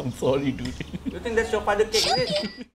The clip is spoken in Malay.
I'm sorry, dude. You think that's your father cake, is it?